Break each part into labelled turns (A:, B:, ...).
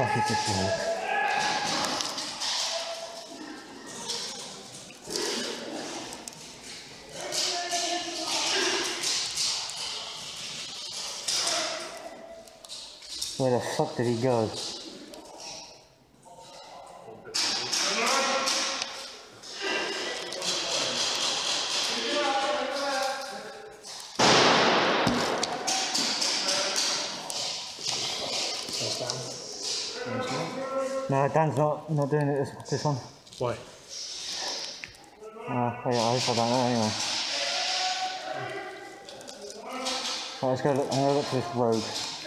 A: fuck is this wall? Where the fuck did he go? No, Dan's not doing it this one.
B: Why?
A: I hope I don't know anyway. Right, let's go look, I'm going to look for this road.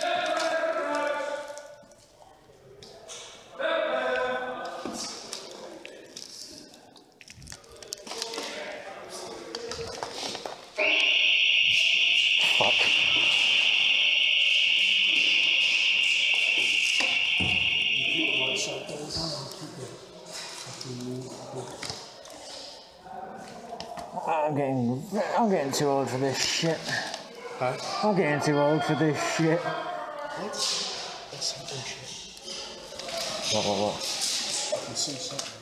A: Fuck. I'm getting too old for this shit.
B: Huh?
A: I'm getting too old for this shit.
B: What? That's some bullshit.
A: What?
B: I can see something.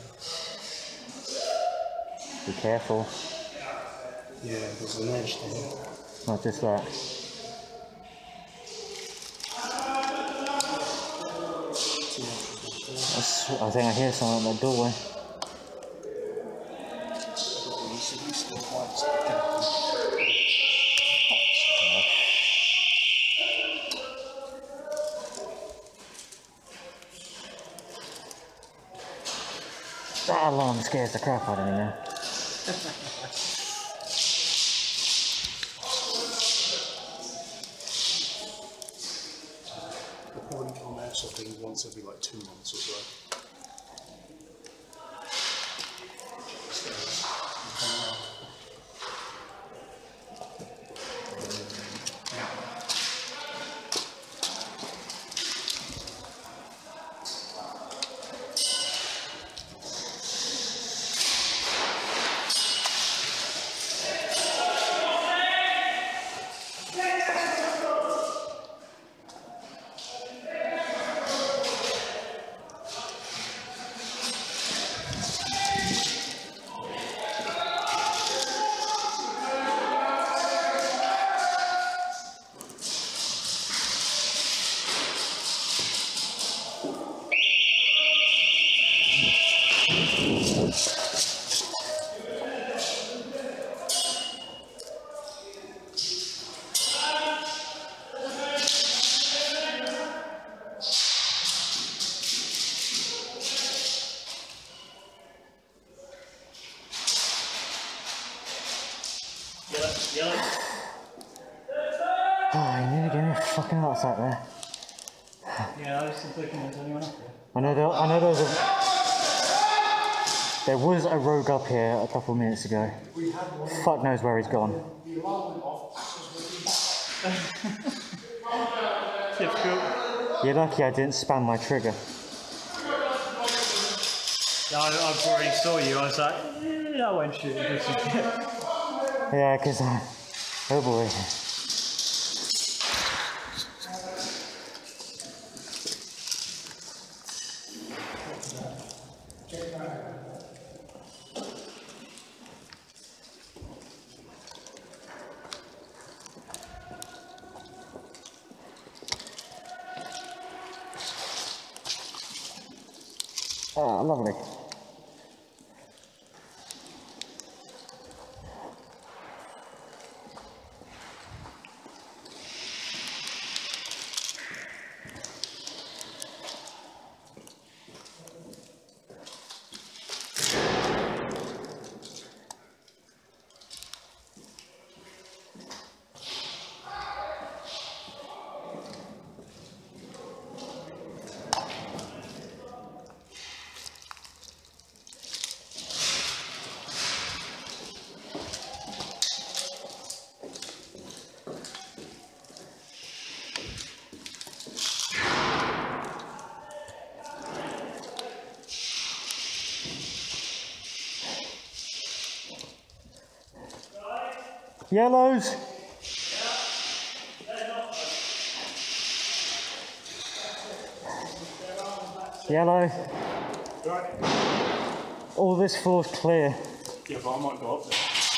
A: Be careful.
B: Yeah, there's an edge there.
A: Not just that. I think I hear something at the doorway. That alarm scares the crap out of me now.
B: They're probably on Airsoft thing once every like 2 months or so.
A: Oh, you need to get me a fucking ass out there.
C: Yeah, I was just looking at anyone up there.
A: I know there was a rogue up here a couple of minutes ago. Fuck knows where he's gone.
C: Typical.
A: You're lucky I didn't spam my trigger.
C: Yeah, I already saw you. I was like, I won't shoot you.
A: Yeah, because oh boy. Oh, lovely. Yellows. Yellow.
B: Right.
A: All this floor's clear.
B: Yeah, but I might go up there.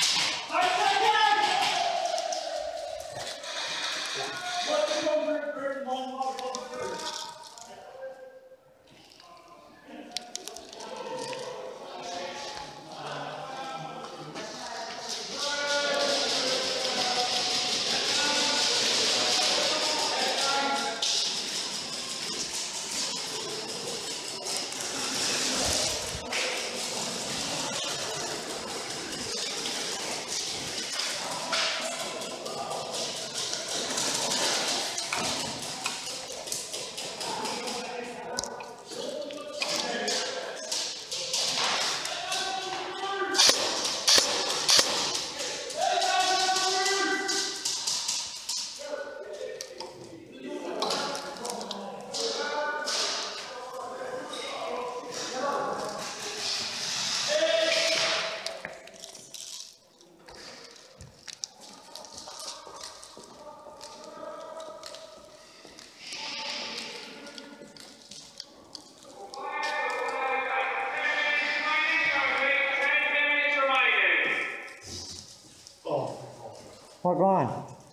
A: What going?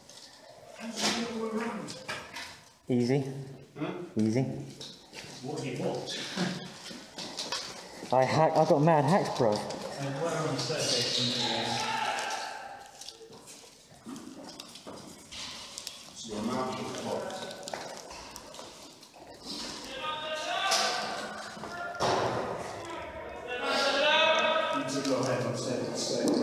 A: Easy.
B: Huh?
A: Easy.
B: What do you want?
A: I got mad hacks, bro.
B: Go ahead and say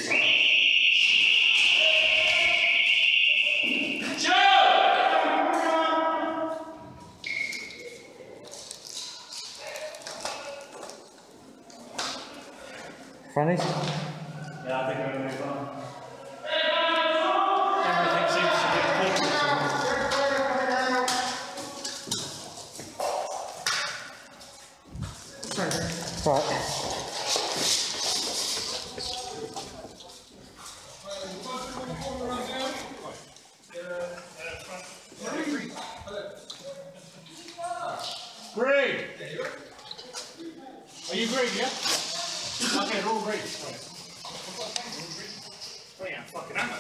A: Fronties?
C: Yeah, I think we're going to move on. Everything seems to be focused.
A: Right.
C: Green! Are you green, yeah? Okay, they're all green. Oh yeah, fucking ammo.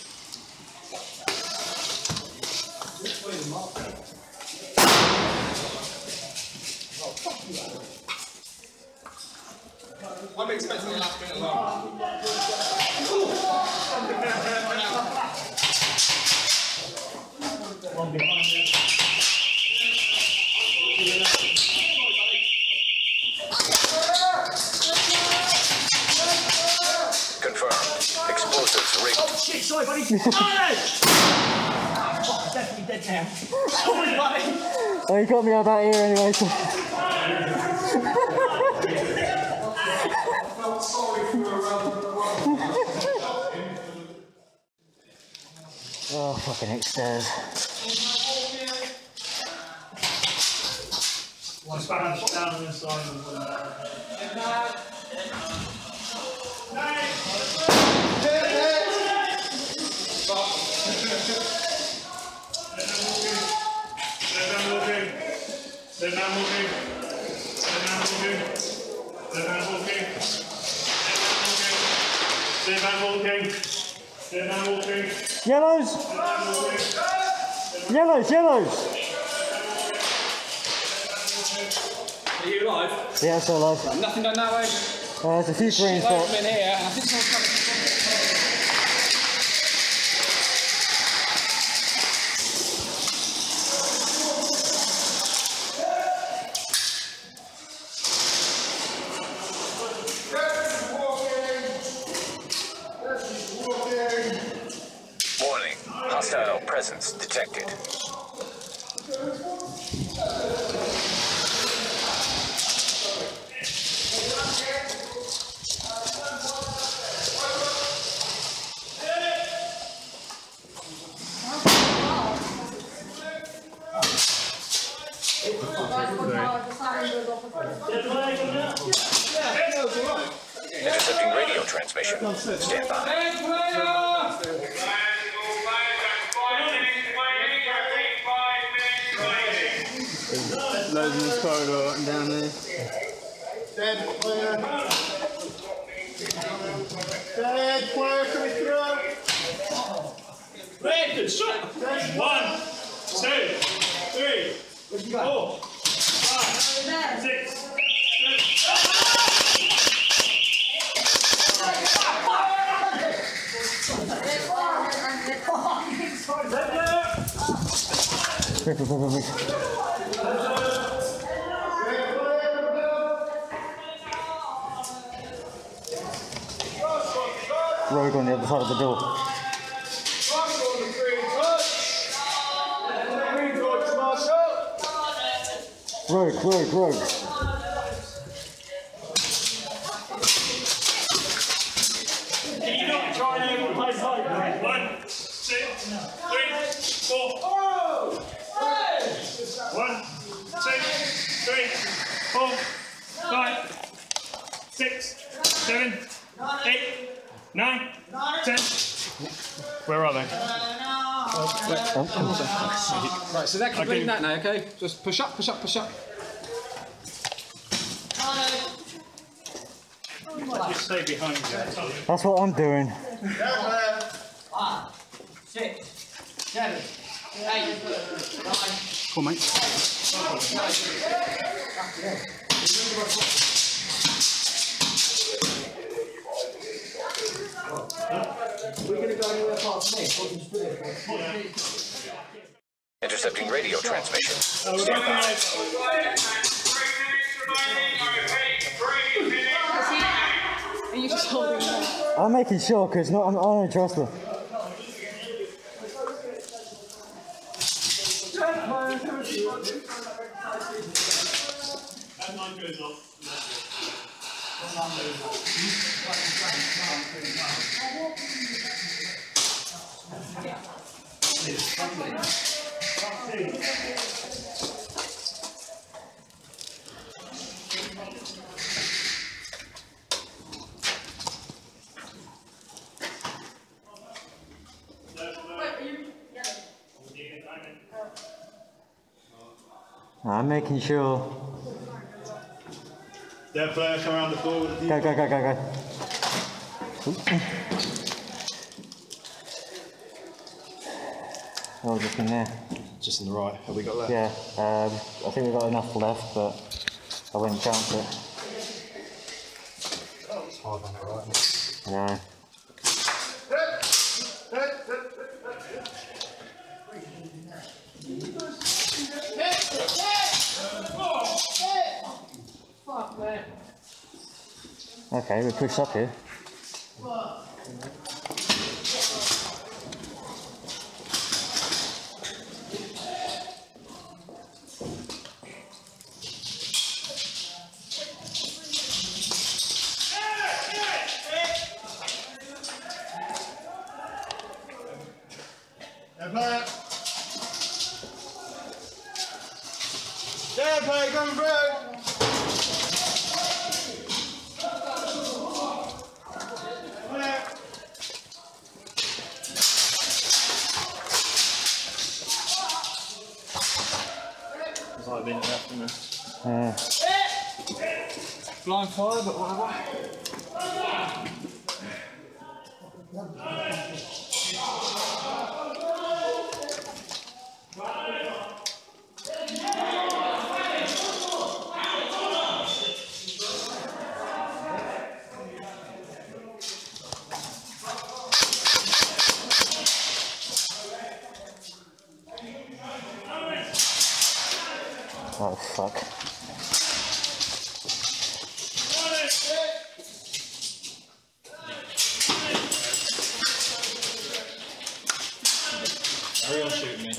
C: Which way the mark go? Oh, fuck you, I'm expecting the last bit alone. One behind you.
D: Confirmed. Explosives rigged.
C: Oh shit, sorry buddy. Oh, fuck, I'm definitely dead now. Sorry buddy.
A: Oh, you got me out that ear anyway. So. Oh, fucking upstairs.
C: One span down on this side of the
A: Yellows! Yellows, yellows!
E: Are you alive?
A: Yeah, still alive.
E: Nothing done that way.
A: There's a few greens,
E: Loads
A: but
E: in here, and I think someone's coming.
D: Warning. Hostile presence detected. Intercepting radio transmission. Stand by.
B: loads
C: guys in this corridor and down there.
F: Dead player. Dead player coming through.
B: Red, good shot. 1, 2, 3, 4, 5, 6, 7.
A: Rogue on the other side of the door. Rogue.
B: Can you not try and even play side? 1, 2, 3, 4. 1, 2, 3, 4, 5, 6, 7, 8, 9, 10. Where are they?
E: Right, so that can bring that now, okay? Just push up.
B: Just stay behind you.
A: That's what I'm doing.
G: 5, 6, 7, 8, 9.
C: Cool, mate.
G: We're going to go anywhere apart from this. What can you do it?
D: Intercepting radio transmission.
H: Are you just holding them?
A: I'm making sure because I don't trust them. I'm making sure.
F: Dead player, come around the floor with the
A: Go. Oh, just in there.
F: just in the right. Have we got that?
A: Yeah, I think we've got enough left, but I wouldn't chance it.
F: It's hard on the right.
A: I know. Okay, we pushed up here.
F: Dead player coming through.
C: It's like being left in there.
E: Blind fire, but whatever.
A: Oh fuck.
C: Hurry on, shoot me.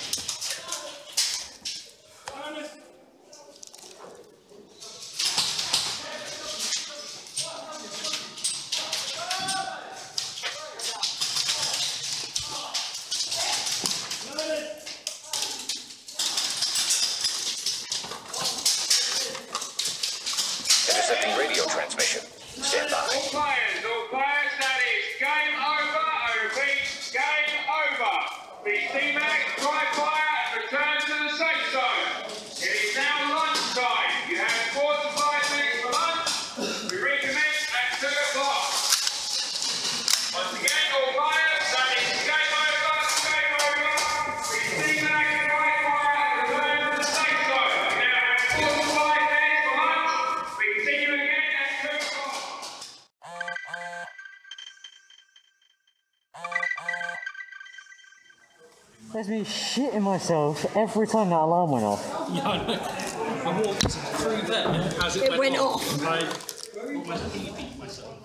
D: Intercepting radio transmission. Stand by.
I: All players, that is game over. I repeat, game over. The C-Mac, dry fire, return to the safe zone. It is now lunch.
A: That is me shitting myself every time that alarm went off.
E: Yeah, I know. I walked through there as it went off.
H: off.
C: I almost peed myself.